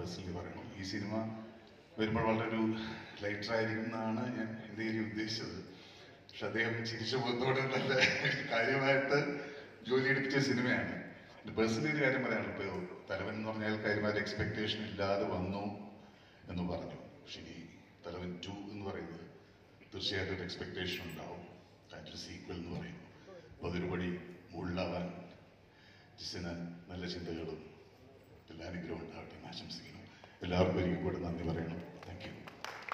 Personally പറയണം. ഈ cinema വരുമ്പോൾ വളരെ ഒരു ലൈറ്ററായിരിക്കും എന്നാണ് ഞാൻ എൻ്റെ ഏരിയ ഉദ്ദേശിച്ചത്. പക്ഷെ അദ്ദേഹം ചിരിച്ച മുഖത്തോടെ നല്ല കാര്യമായിട്ട് ജോലി എടുപ്പിച്ച സിനിമയാണ്. പേഴ്സണലി ഒരു കാര്യം പറയാനുള്ളൂ. ഇപ്പോൾ തലവൻ എന്ന് പറഞ്ഞാൽ കാര്യമായിട്ട് എക്സ്പെക്ടേഷൻ ഇല്ലാതെ വന്നു എന്ന് പറഞ്ഞു. പക്ഷെ ഈ തലവൻ 2 എന്ന് പറയുന്നത് തീർച്ചയായിട്ടും ഒരു എക്സ്പെക്ടേഷൻ ഉണ്ടാവും. അതിൻ്റെ സീക്വൽ എന്ന് പറയുന്നു. അപ്പോൾ അതൊരു പടി മുകളിലാവാൻ ജിസിന് നല്ല ചിന്തകളും എല്ലാ അനുഗ്രഹവും ഉണ്ടാവട്ടെ എന്ന് ആശംസിക്കുന്നു. എല്ലാവർക്കും ഒരിക്കൽ കൂടെ നന്ദി പറയണം. Thank you.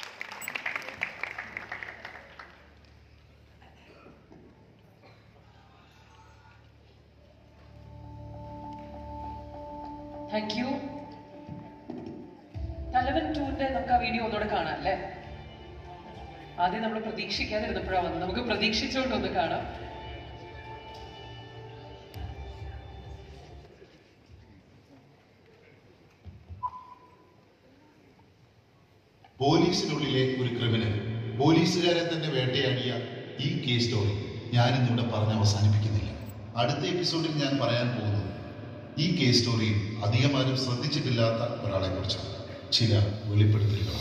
Thank you. Thalavan 2ന്റെ നമുക്ക് ആ വീഡിയോ ഒന്നുകൂടെ കാണാം അല്ലേ? ആദ്യം നമ്മൾ പ്രതീക്ഷിക്കാതിരുന്നപ്പോഴാണ് വന്നത്. നമുക്ക് പ്രതീക്ഷിച്ചുകൊണ്ടൊന്ന് കാണാം. പോലീസിനുള്ളിലെ ഒരു ക്രിമിനൽ പോലീസുകാരെ തന്നെ വേട്ടയാടിയ ഈ കേസ് സ്റ്റോറി ഞാനിന്നിവിടെ പറഞ്ഞ് അവസാനിപ്പിക്കുന്നില്ല. അടുത്ത എപ്പിസോഡിൽ ഞാൻ പറയാൻ പോകുന്നത് ഈ കേസ് സ്റ്റോറിയിൽ അധികമാരും ശ്രദ്ധിച്ചിട്ടില്ലാത്ത ഒരാളെ കുറിച്ചാണ്. ചില വെളിപ്പെടുത്തലുകളാണ്.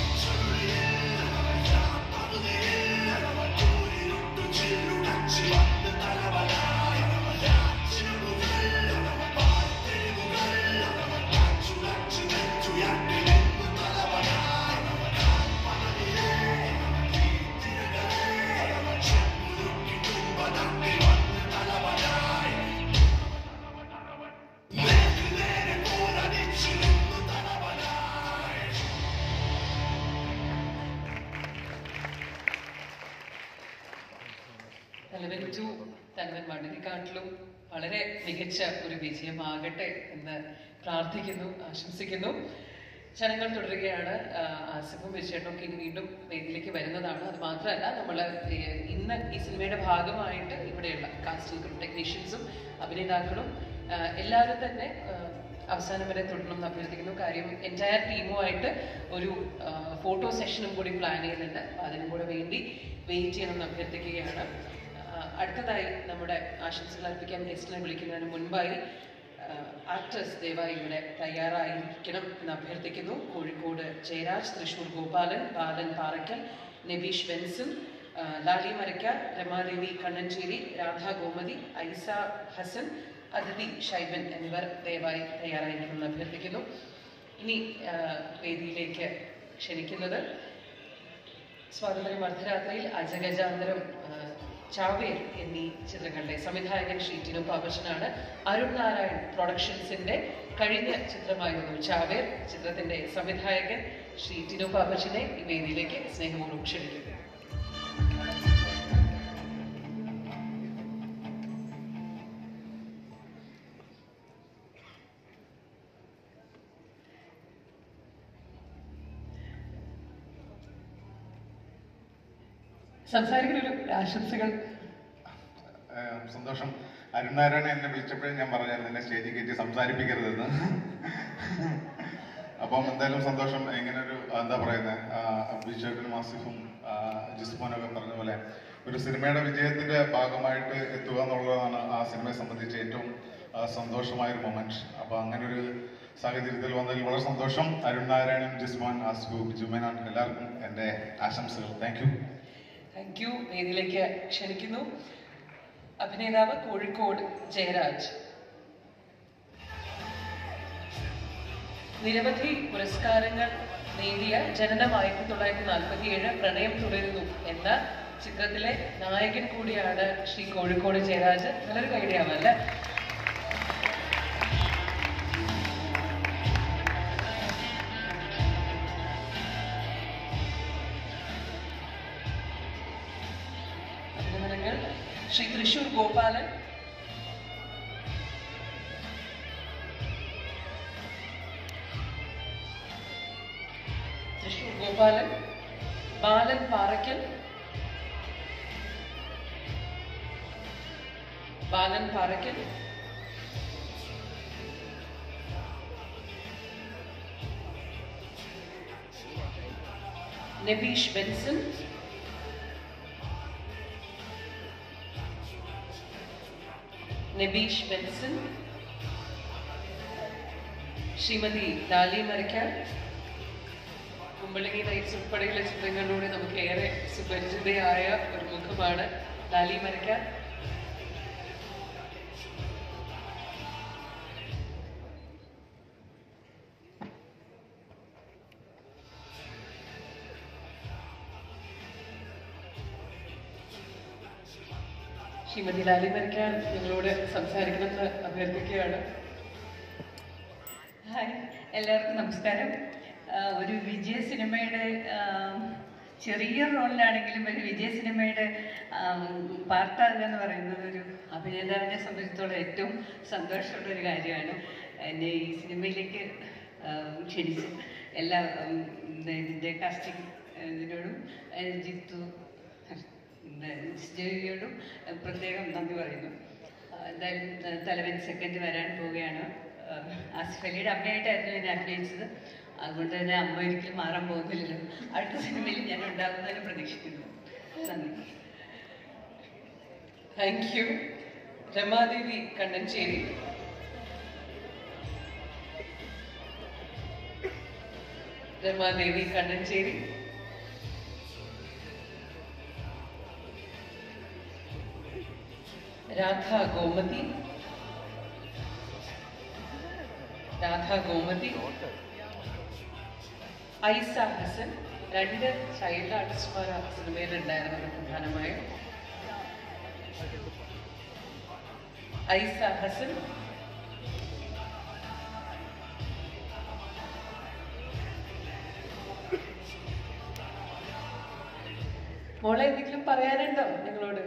തലവൻ 2 തലവൻ 1-നെക്കാട്ടിലും വളരെ മികച്ച ഒരു വിജയമാകട്ടെ എന്ന് പ്രാർത്ഥിക്കുന്നു, ആശംസിക്കുന്നു. ചടങ്ങുകൾ തുടരുകയാണ്. ആസിഫും വിജയേട്ടനൊക്കെ ഇനി വീണ്ടും വേദിയിലേക്ക് വരുന്നതാണ്. അത് മാത്രമല്ല, നമ്മൾ ഇന്ന് ഈ സിനിമയുടെ ഭാഗമായിട്ട് ഇവിടെയുള്ള കാസ്റ്റിംഗ് ക്രൂ, ടെക്നീഷ്യൻസും അഭിനേതാക്കളും എല്ലാവരും തന്നെ അവസാനം വരെ തുടരണം എന്ന് അഭ്യർത്ഥിക്കുന്നു. കാര്യം എൻറ്റയർ ടീമുമായിട്ട് ഒരു ഫോട്ടോ സെഷനും കൂടി പ്ലാൻ ചെയ്യുന്നുണ്ട്. അതിനും കൂടെ വേണ്ടി വെയിറ്റ് ചെയ്യണമെന്ന് അഭ്യർത്ഥിക്കുകയാണ്. അടുത്തതായി നമ്മുടെ ആശംസകൾ അർപ്പിക്കാൻ ഗസ്റ്റിനെ വിളിക്കുന്നതിന് മുൻപായി ആക്ടേഴ്സ് ദയവായി ഇവിടെ തയ്യാറായിരിക്കണം എന്ന് അഭ്യർത്ഥിക്കുന്നു. കോഴിക്കോട് ജയരാജ്, തൃശ്ശൂർ ഗോപാലൻ, ബാലൻ പാറയ്ക്കൽ, നബീഷ് വെൻസൺ, ലാലി മരയ്ക്ക, രമാദേവി കണ്ണഞ്ചേരി, രാധാ ഗോമതി, ഐസ ഹസൻ, അതിഥി ഷൈബൻ എന്നിവർ ദയവായി തയ്യാറായിരിക്കണമെന്ന് അഭ്യർത്ഥിക്കുന്നു. ഇനി വേദിയിലേക്ക് ക്ഷണിക്കുന്നത് സ്വാതന്ത്ര്യ അർദ്ധരാത്രിയിൽ, അജഗജാന്തരം, ചാവേർ എന്നീ ചിത്രങ്ങളുടെ സംവിധായകൻ ശ്രീ ടിനു പാപ്പച്ചനാണ്. അരുൺ നാരായൺ പ്രൊഡക്ഷൻസിന്റെ കഴിഞ്ഞ ചിത്രമായിരുന്നു ചാവേർ. ചിത്രത്തിന്റെ സംവിധായകൻ ശ്രീ ടിനു പാപ്പച്ചനെ ഈ വേദിയിലേക്ക് സ്നേഹപൂർവ്വം ക്ഷണിക്കുന്നു. സംസാരിക്കുന്ന ഒരു ആശംസകൾ. സന്തോഷം. അരുണാരായണൻ എന്നെ വിളിച്ചപ്പോഴും ഞാൻ പറഞ്ഞായിരുന്നു എന്നെ സ്റ്റേജിൽ കയറ്റി സംസാരിപ്പിക്കരുതെന്ന്. അപ്പം എന്തായാലും സന്തോഷം. ഇങ്ങനെ ഒരു എന്താ പറയുന്നത്, വിജയേട്ടനും ആസിഫും ജിസ്മോനൊക്കെ പറഞ്ഞ പോലെ ഒരു സിനിമയുടെ വിജയത്തിന്റെ ഭാഗമായിട്ട് എത്തുക എന്നുള്ളതാണ് ആ സിനിമയെ സംബന്ധിച്ച് ഏറ്റവും സന്തോഷമായൊരു മൊമെന്റ്. അപ്പൊ അങ്ങനെ ഒരു സാഹചര്യത്തിൽ വന്നതിൽ വളരെ സന്തോഷം. അരുണാരായണൻ, ജിസ്മോൻ, ആസിഫു, ജുമേനാൻ എല്ലാവർക്കും എൻ്റെ ആശംസകൾ. Thank you. Thank you. വേദിയിലേക്ക് ക്ഷണിക്കുന്നു അഭിനേതാവ് കോഴിക്കോട് ജയരാജ്. നിരവധി പുരസ്കാരങ്ങൾ നേടിയ ജനനം 1947 പ്രണയം തുടരുന്നു എന്ന ചിത്രത്തിലെ നായകൻ കൂടിയാണ് ശ്രീ കോഴിക്കോട് ജയരാജ്. നല്ലൊരു കൈഡിയാവല്ലേ? അഭിനന്ദനങ്ങൾ. ശ്രീ തൃശ്ശൂർ ഗോപാലൻ, ബാലൻ പാറയ്ക്കൽ, നബീഷ് വെൻസൺ, ശ്രീമതി ലാലി മരക്കാർ. കുമ്പളങ്ങി നൈറ്റ്സ് ഉൾപ്പെടെയുള്ള ചിത്രങ്ങളിലൂടെ നമുക്ക് ഏറെ സുപരിചിതയായ ഒരു മുഖമാണ് ലാലി മരക്കാർ. ശ്രീമതി ലാലി മരക്കാർ നിങ്ങളോട് സംസാരിക്കണമെന്ന് അഭ്യർത്ഥിക്കുകയാണ്. ഹായ്, എല്ലാവർക്കും നമസ്കാരം. ഒരു വിജയ സിനിമയുടെ ചെറിയ റോളിലാണെങ്കിലും ഒരു വിജയ സിനിമയുടെ പാർട്ടാകുക എന്ന് പറയുന്നത് ഒരു അഭിനേതാവിനെ സംബന്ധിച്ചിടത്തോളം ഏറ്റവും സന്തോഷമുള്ള ഒരു കാര്യമാണ്. എന്നെ ഈ സിനിമയിലേക്ക് ക്ഷണിച്ചു എല്ലാ ഇതിൻ്റെ കാസ്റ്റിംഗ് ഇതിനോടും ജിത്തു ജോയിയോടും പ്രത്യേകം നന്ദി പറയുന്നു. എന്തായാലും തലവൻ സെക്കൻഡ് വരാൻ പോവുകയാണ്. ആസിഫ് അലിയുടെ അമ്മയായിട്ടായിരുന്നു ഞാൻ അഭിനയിച്ചത്. അതുകൊണ്ട് തന്നെ അമ്മ ഒരിക്കലും മാറാൻ പോകുന്നില്ലല്ലോ. അടുത്ത സിനിമയിൽ ഞാൻ ഉണ്ടാകുന്നതിന് പ്രതീക്ഷിക്കുന്നു. നന്ദി. Thank you. Ramadevi Kannancheri. Ramadevi Kannancheri. Radha Gomathi. Radha Gomathi. Aisa Hasan. 2 child ആർട്ടിസ്റ്റുമാർ ആ സിനിമയിലുണ്ടായിരുന്നത് പ്രധാനമായും. ഐസ ഹസൻ. മോളെ എന്തെങ്കിലും പറയാനുണ്ടോ നിങ്ങളോട്?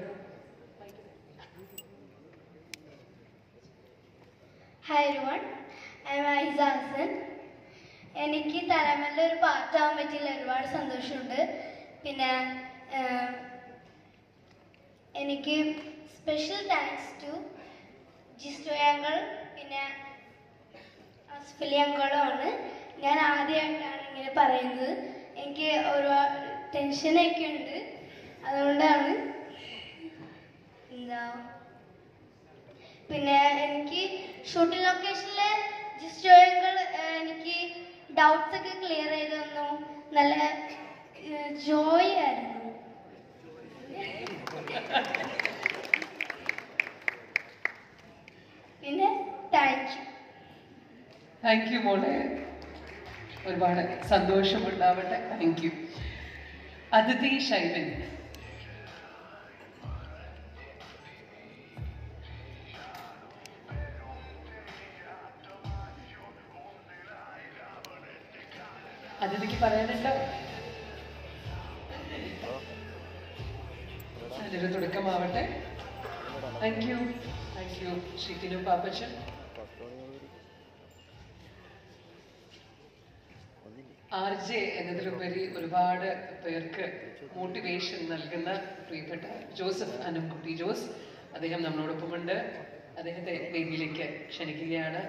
Hi everyone, I'm Aisa Hasan. എനിക്ക് തലമല്ല ഒരു പാർട്ടാവാൻ പറ്റിയില്ല, ഒരുപാട് സന്തോഷമുണ്ട്. പിന്നെ എനിക്ക് special thanks to Jisto uncle, പിന്നെ ആസിഫ് അലി അങ്കിളുമാണ്. ഞാൻ ആദ്യമായിട്ടാണ് ഇങ്ങനെ പറയുന്നത്. എനിക്ക് ഒരുപാട് ടെൻഷനൊക്കെ ഉണ്ട്, അതുകൊണ്ടാണ്. എന്താ പിന്നെ എനിക്ക് ഷൂട്ടിംഗ് ലൊക്കേഷനിൽ ജിസ്റ്റോ അങ്കിൾ എനിക്ക് ഡൗട്ട്സ് ഒക്കെ ക്ലിയർ ചെയ്ത് തന്നു. നല്ല ജോയ് ആയിരുന്നു. പിന്നെ താങ്ക് യു. താങ്ക് യു മോളെ, ഒരുപാട് സന്തോഷമുണ്ടാവട്ടെ. Thank you. അതിഥി ശൈലൻ. അതിഥിക്ക് പറയാനുണ്ടോ? നല്ലൊരു തുടക്കമാവട്ടെ. Thank you. Thank you Shri Tinu Pappachan. RJ എന്നതിലുപരി ഒരുപാട് പേർക്ക് മോട്ടിവേഷൻ നൽകുന്ന പ്രിയപ്പെട്ട ജോസഫ് അനംകുട്ടി ജോസ്, അദ്ദേഹം നമ്മളോടൊപ്പമുണ്ട്. അദ്ദേഹത്തെ വേദിയിലേക്ക് ക്ഷണിക്കുകയാണ്.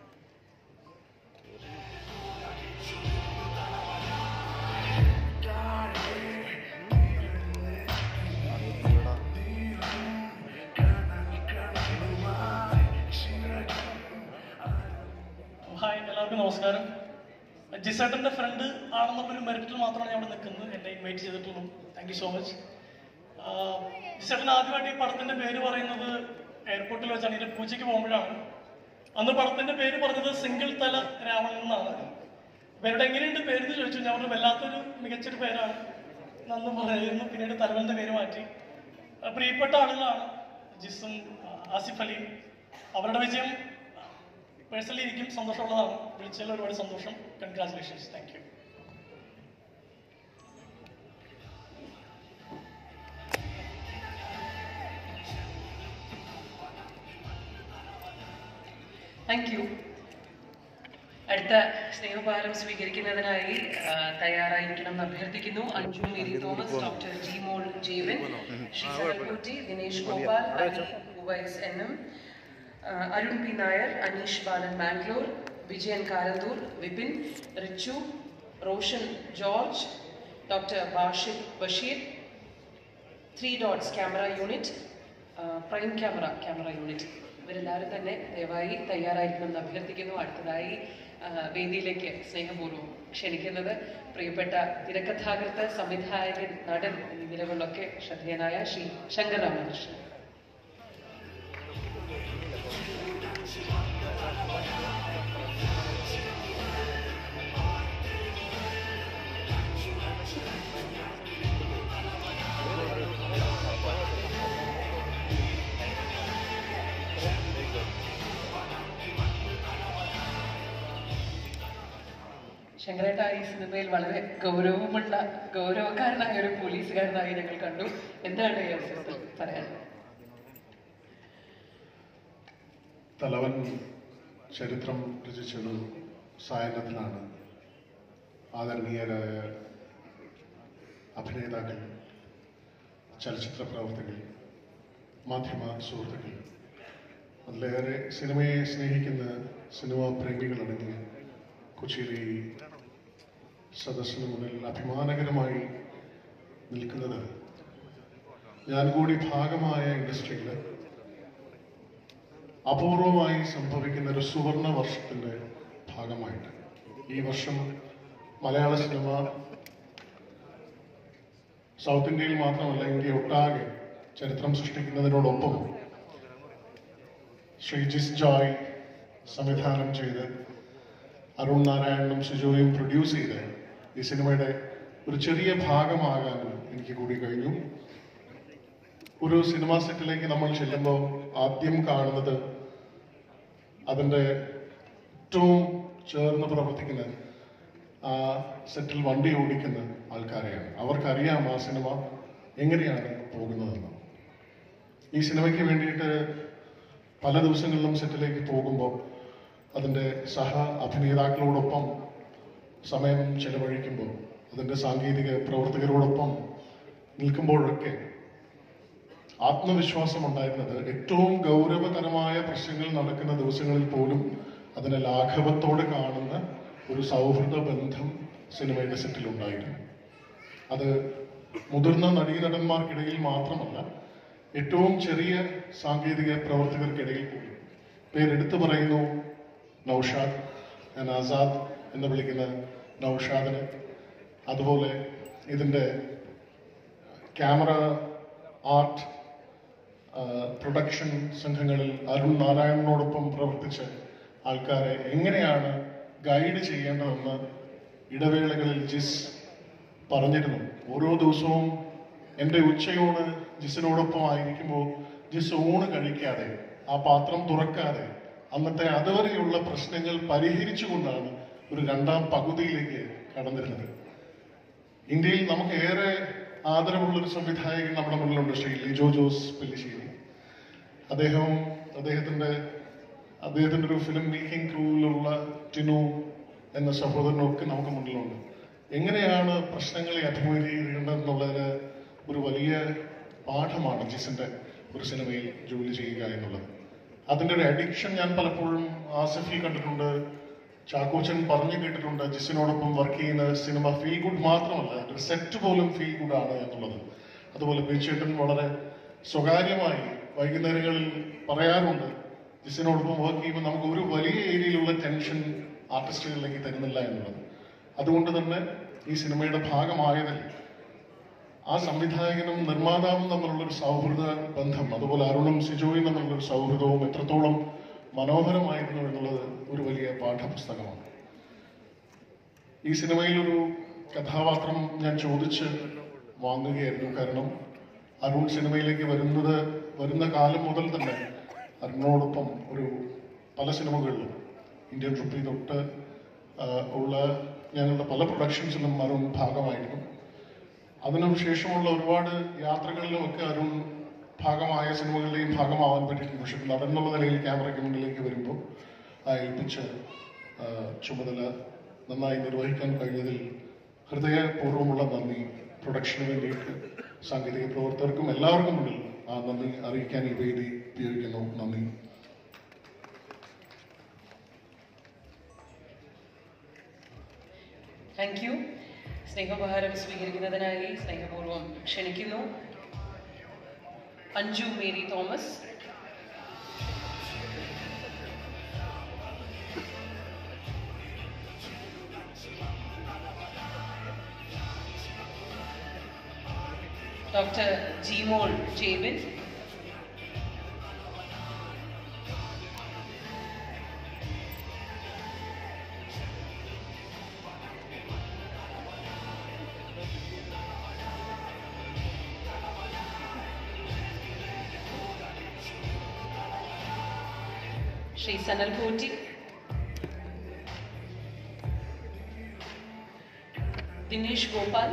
ഹായ്, എല്ലാവർക്കും നമസ്കാരം. ജിസേട്ടൻ്റെ ഫ്രണ്ട് ആണെന്നുള്ളൊരു മെറിറ്റിൽ മാത്രമാണ് ഞാൻ ഇവിടെ നിൽക്കുന്നത്. എന്നെ ഇൻവൈറ്റ് ചെയ്തിട്ടുള്ളൂ. Thank you so much. ജിസേട്ടൻ ആദ്യമായിട്ട് ഈ പടത്തിൻ്റെ പേര് പറയുന്നത് എയർപോർട്ടിൽ വെച്ചാണ്, ഇതിൻ്റെ പൂജയ്ക്ക് പോകുമ്പോഴാണ്. അന്ന് പടത്തിൻ്റെ പേര് പറഞ്ഞത് സിംഗിൾ തല രാവണൻ എന്നാണ്. ഇവരുടെ എങ്ങനെയുണ്ട് പേരെന്ന് ചോദിച്ചു. ഞാൻ പറഞ്ഞു വല്ലാത്തൊരു മികച്ചൊരു പേരാണ് നന്ന് പറയുന്നു. പിന്നീട് തലവൻ്റെ പേര് മാറ്റി. പ്രിയപ്പെട്ട ആളുകളാണ് ജിസും ആസിഫ് അലിയും. അവരുടെ വിജയം പേഴ്സണലി എനിക്കും സന്തോഷമുള്ളതാണ്. വിളിച്ചതിൽ ഒരുപാട് സന്തോഷം. Congratulations. Thank you. Thank you. അടുത്ത സ്നേഹോപഹാരം സ്വീകരിക്കുന്നതിനായി തയ്യാറായിരിക്കണം എന്ന് അഭ്യർത്ഥിക്കുന്നു. Anju Mary Thomas, doctor Jimol Jeevan, Shri Saralkutty, Dinesh Gopal, Uvais NM, Arun P Nair, Aneesh Balan Bangalore, Vijayan Karanthur, Vipin, Richu, Roshan George, doctor Basheer, 3 dots camera unit, prime camera unit, ഇവരെല്ലാവരും തന്നെ ദയവായി തയ്യാറായിരിക്കണം എന്ന് അഭ്യർത്ഥിക്കുന്നു. അടുത്തതായി വേദിയിലേക്ക് സ്നേഹപൂർവ്വം ക്ഷണിക്കുന്നത് പ്രിയപ്പെട്ട തിരക്കഥാകൃത്ത്, സംവിധായകൻ, നടൻ എന്നീ നിലകളിലൊക്കെ ശ്രദ്ധേയനായ ശ്രീ ശങ്കർ രാമകൃഷ്ണൻ. ശങ്കരേട്ട ഈ സിനിമയിൽ വളരെ ഗൗരവക്കാരനായ ഒരു പോലീസുകാരനായി ഞങ്ങൾ കണ്ടു. എന്താണ് ഈ അവസരത്തിൽ പറയാൻ? തലവൻ ചരിത്രം രചിച്ചത് സായനത്തിലാണ്. ആദരണീയരായ അഭിനേതാക്കൾ, ചലച്ചിത്ര പ്രവർത്തകർ, മാധ്യമ സുഹൃത്തുക്കൾ, അതിലേറെ സിനിമയെ സ്നേഹിക്കുന്ന സിനിമാ പ്രേമികളടങ്ങിയ കൊച്ചിയിലെ ഈ സദസ്സിന് മുന്നിൽ അഭിമാനകരമായി നിൽക്കുന്നത് ഞാൻ കൂടി ഭാഗമായ ഇൻഡസ്ട്രിയിൽ അപൂർവമായി സംഭവിക്കുന്ന ഒരു സുവർണ വർഷത്തിൻ്റെ ഭാഗമായിട്ട്. ഈ വർഷം മലയാള സിനിമ സൗത്ത് ഇന്ത്യയിൽ മാത്രമല്ല ഇന്ത്യ ഒട്ടാകെ ചരിത്രം സൃഷ്ടിക്കുന്നതിനോടൊപ്പം ശ്രീ ജിസ് ജോയ് സംവിധാനം ചെയ്ത് അരുൺ നാരായണനും സിജോയും പ്രൊഡ്യൂസ് ചെയ്ത് ഈ സിനിമയുടെ ഒരു ചെറിയ ഭാഗമാകാൻ എനിക്ക് കൂടി കഴിഞ്ഞു. ഒരു സിനിമാ സെറ്റിലേക്ക് നമ്മൾ ചെല്ലുമ്പോൾ ആദ്യം കാണുന്നത് അതിൻ്റെ ഏറ്റവും ചേർന്ന് പ്രവർത്തിക്കുന്ന ആ സെറ്റിൽ വണ്ടി ഓടിക്കുന്ന ആൾക്കാരെയാണ്. അവർക്കറിയാം ആ സിനിമ എങ്ങനെയാണ് പോകുന്നതെന്ന്. ഈ സിനിമയ്ക്ക് വേണ്ടിയിട്ട് പല ദിവസങ്ങളിലും സെറ്റിലേക്ക് പോകുമ്പോൾ അതിൻ്റെ സഹ അഭിനേതാക്കളോടൊപ്പം സമയം ചെലവഴിക്കുമ്പോൾ, അതിൻ്റെ സാങ്കേതിക പ്രവർത്തകരോടൊപ്പം നിൽക്കുമ്പോഴൊക്കെ ആത്മവിശ്വാസം ഉണ്ടായിരുന്നത് ഏറ്റവും ഗൗരവകരമായ പ്രശ്നങ്ങൾ നടക്കുന്ന ദിവസങ്ങളിൽ പോലും അതിനെ ലാഘവത്തോടെ കാണുന്ന ഒരു സൗഹൃദ ബന്ധം സിനിമയുടെ സെറ്റിലുണ്ടായിരുന്നു. അത് മുതിർന്ന നടീനടന്മാർക്കിടയിൽ മാത്രമല്ല, ഏറ്റവും ചെറിയ സാങ്കേതിക പ്രവർത്തകർക്കിടയിൽ പോലും. പേരെടുത്തു പറയുന്നു നൗഷാദ്, ഞാൻ ആസാദ് എന്ന് വിളിക്കുന്ന നൗഷാദിന്, അതുപോലെ ഇതിൻ്റെ ക്യാമറ, ആർട്ട്, പ്രൊഡക്ഷൻ സംഘങ്ങളിൽ അരുൺ നാരായണനോടൊപ്പം പ്രവർത്തിച്ച ആൾക്കാരെ എങ്ങനെയാണ് ഗൈഡ് ചെയ്യേണ്ടതെന്ന് ഇടവേളകളിൽ ജിസ് പറഞ്ഞിരുന്നു. ഓരോ ദിവസവും എൻ്റെ ഉച്ചയൂണ് ജിസിനോടൊപ്പം ആയിരിക്കുമ്പോൾ ജിസ് ഊണ് കഴിക്കാതെ, ആ പാത്രം തുറക്കാതെ, അന്നത്തെ അതുവരെയുള്ള പ്രശ്നങ്ങൾ പരിഹരിച്ചുകൊണ്ടാണ് ഒരു രണ്ടാം പകുതിയിലേക്ക് കടന്നിരുന്നത്. ഇന്ത്യയിൽ നമുക്ക് ഏറെ ആദരവുള്ളൊരു സംവിധായകൻ നമ്മുടെ മുന്നിലുണ്ട്, ശ്രീ ലിജോ ജോസ് പെല്ലിശ്ശേരി. അദ്ദേഹത്തിൻ്റെ ഒരു ഫിലിം മേക്കിംഗ് ക്രൂവിലുള്ള ടിനു എന്ന സഹോദരനൊക്കെ നമുക്ക് മുന്നിലുണ്ട്. എങ്ങനെയാണ് പ്രശ്നങ്ങളെ അഭിമുഖീകരിക്കേണ്ടതെന്നുള്ളതിന് ഒരു വലിയ പാഠമാണ് ജിസിന്റെ ഒരു സിനിമയിൽ ജോലി ചെയ്യുക എന്നുള്ളത്. അതിൻ്റെ ഒരു അഡിക്ഷൻ ഞാൻ പലപ്പോഴും ആസിഫിൽ കണ്ടിട്ടുണ്ട്, ചാക്കോച്ചൻ പറഞ്ഞു കേട്ടിട്ടുണ്ട്. ജിസിനോടൊപ്പം വർക്ക് ചെയ്യുന്ന സിനിമ ഫീൽ ഗുഡ് മാത്രമല്ല, ഒരു സെറ്റ് പോലും ഫീൽ ഗുഡ് ആണ് എന്നുള്ളത്. അതുപോലെ ബിച്ചേട്ടൻ വളരെ സ്വകാര്യമായി വൈകുന്നേരങ്ങളിൽ പറയാറുണ്ട്, ജിസിനോടൊപ്പം വർക്ക് ചെയ്യുമ്പോൾ നമുക്ക് ഒരു വലിയ ഏരിയയിലുള്ള ടെൻഷൻ ആർട്ടിസ്റ്റുകളിലേക്ക് തരുന്നില്ല എന്നുള്ളത്. അതുകൊണ്ട് തന്നെ ഈ സിനിമയുടെ ഭാഗമായതിൽ ആ സംവിധായകനും നിർമ്മാതാവും തമ്മിലുള്ളൊരു സൗഹൃദ ബന്ധം, അതുപോലെ അരുണും സിജോയും തമ്മിലുള്ളൊരു സൗഹൃദവും എത്രത്തോളം മനോഹരമായിരുന്നു എന്നുള്ളത് ഒരു വലിയ പാഠപുസ്തകമാണ്. ഈ സിനിമയിലൊരു കഥാപാത്രം ഞാൻ ചോദിച്ച് വാങ്ങുകയായിരുന്നു. കാരണം അരുൺ സിനിമയിലേക്ക് വരുന്ന കാലം മുതൽ തന്നെ അരുണിനോടൊപ്പം പല സിനിമകളിലും ഇന്ത്യൻ റുപ്പി തൊട്ട് ഉള്ള ഞങ്ങളുടെ പല പ്രൊഡക്ഷൻസിലും അരുൺ ഭാഗമായിരുന്നു. അതിനുശേഷമുള്ള ഒരുപാട് യാത്രകളിലുമൊക്കെ അരുൺ ഭാഗമായ സിനിമകളുടെയും ഭാഗമാവാൻ പറ്റിയിട്ടുണ്ട്. പക്ഷെ നടന്നുള്ള നിലയിൽ ക്യാമറയ്ക്ക് മുന്നിലേക്ക് വരുമ്പോൾ ആ ഏൽപ്പിച്ച ചുമതല നന്നായി നിർവഹിക്കാൻ കഴിഞ്ഞതിൽ ഹൃദയപൂർവ്വമുള്ള നന്ദി പ്രൊഡക്ഷന് വേണ്ടിയിട്ട് സാങ്കേതിക പ്രവർത്തകർക്കും എല്ലാവർക്കും മുന്നിൽ ആ നന്ദി അറിയിക്കാൻ ഈ വേദി ഉപയോഗിക്കുന്നു. നന്ദി. Thank U. സ്നേഹോപഹാരം സ്വീകരിക്കുന്നതിനായി സ്നേഹപൂർവ്വം ക്ഷണിക്കുന്നു Anju Mary Thomas. Dr. Jimol Jabin, Shri Sanal Poti, Dinesh Gopal,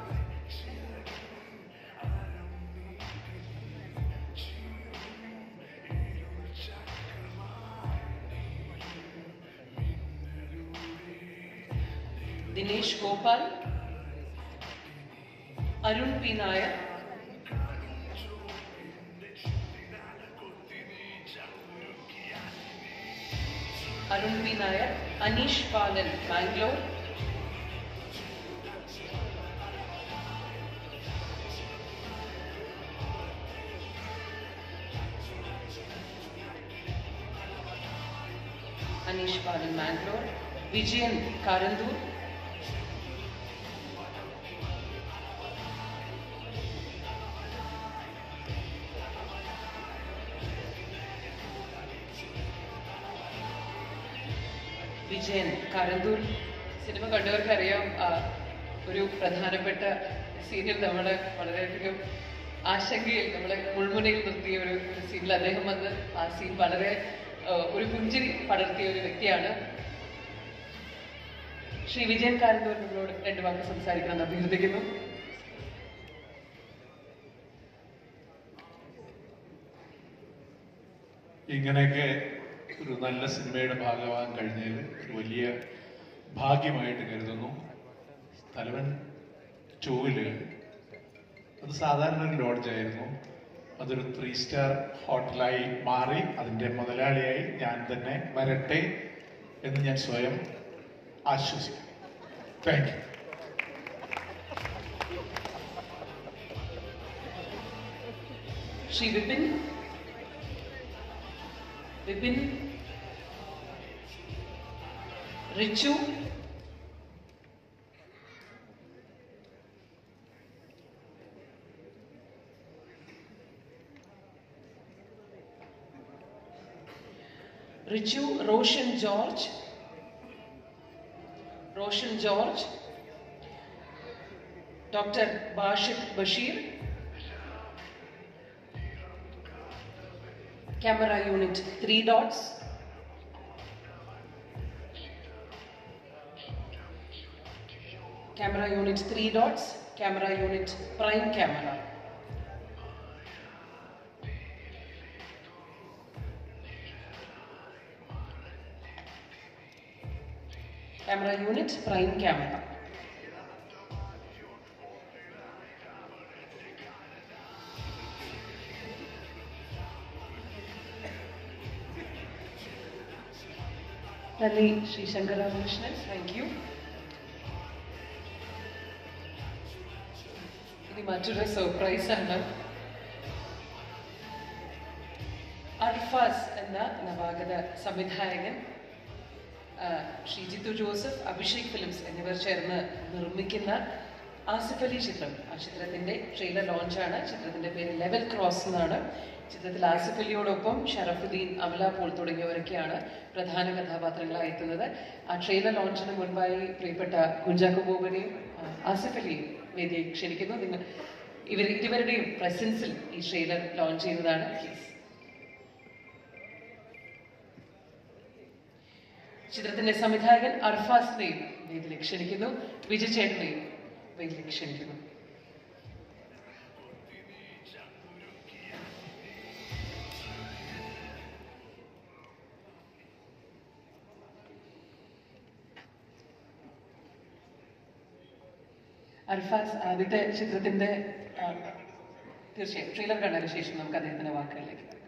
Dinesh Gopal, Arun P. Nair, Arun P. Nair, Anish Palan, Bangalore, Anish Palan, Bangalore, Vijayan Karandur, Vijayan Karanthur. Cinema കണ്ടവർക്കറിയാം, ഒരു പ്രധാനപ്പെട്ട സീനിൽ നമ്മളെ വളരെയധികം ആശങ്കയിൽ നമ്മളെ മുൾമുനയിൽ നിർത്തിയ ഒരു സീനിൽ അദ്ദേഹം വന്ന് ആ സീൻ വളരെ ഒരു പുഞ്ചിരി പടർത്തിയ ഒരു വ്യക്തിയാണ്. ശ്രീ വിജയൻ കാരന്തൂർ നമ്മളോട് 2 വാക്ക് സംസാരിക്കണമെന്ന് അഭ്യർത്ഥിക്കുന്നു. ഇങ്ങനെയൊക്കെ ഒരു നല്ല സിനിമയുടെ ഭാഗമാകാൻ കഴിഞ്ഞതിൽ ഒരു വലിയ ഭാഗ്യമായിട്ട് കരുതുന്നു. തലവൻ 2 അത് സാധാരണ ഒരു ലോഡ്ജായിരുന്നു. അതൊരു 3 സ്റ്റാർ ഹോട്ടലായി മാറി. അതിൻ്റെ മുതലാളിയായി ഞാൻ തന്നെ വരട്ടെ എന്ന് ഞാൻ സ്വയം ആശ്വസിക്കുന്നു. Thank you. Shri Vipin Richu, Roshan George, Dr. Bashit Bashir, Camera Unit 3 dots, Camera Unit 3 dots, Camera Unit Prime Camera. Camera Unit Prime Camera. നന്ദി ശ്രീ ശങ്കരരാമകൃഷ്ണൻ. Thank you. ഇനി മറ്റൊരു സർപ്രൈസ് ആണ്. അർഫാസ് എന്ന നവാഗത സംവിധായകൻ ശ്രീ ജിത്തു ജോസഫ്, അഭിഷേക് ഫിലിംസ് എന്നിവർ ചേർന്ന് നിർമ്മിക്കുന്ന ആസിഫ് അലി ചിത്രം. ആ ചിത്രത്തിന്റെ ട്രെയിലർ ലോഞ്ചാണ്. ചിത്രത്തിന്റെ പേര് ലെവൽ ക്രോസ് എന്നാണ്. ചിത്രത്തിൽ ആസിഫ് അലിയോടൊപ്പം ഷറഫുദ്ദീൻ, അമല പോൾ തുടങ്ങിയവരൊക്കെയാണ് പ്രധാന കഥാപാത്രങ്ങളായി എത്തുന്നത്. ആ ട്രെയിലർ ലോഞ്ചിന് മുൻപായി പ്രിയപ്പെട്ട കുഞ്ചാക്കോ ബോബനെയും ആസിഫ് അലിയും വേദിയെ ക്ഷണിക്കുന്നു. നിങ്ങൾ ഇരുവരുടെയും പ്രസൻസിൽ ഈ ട്രെയിലർ ലോഞ്ച് ചെയ്യുന്നതാണ്. ചിത്രത്തിന്റെ സംവിധായകൻ അർഫാസിനെയും വേദിയിലേക്ക് ക്ഷണിക്കുന്നു. വിജയ് ചേട്ടനെയും വേദിയിലേക്ക് ക്ഷണിക്കുന്നു. അർഫാസ്, ആദ്യത്തെ ചിത്രത്തിന്റെ തീർച്ചയായും ട്രെയിലർ കണ്ടതിന് ശേഷം നമുക്ക് അദ്ദേഹത്തിന്റെ വാക്കുകളിലേക്ക്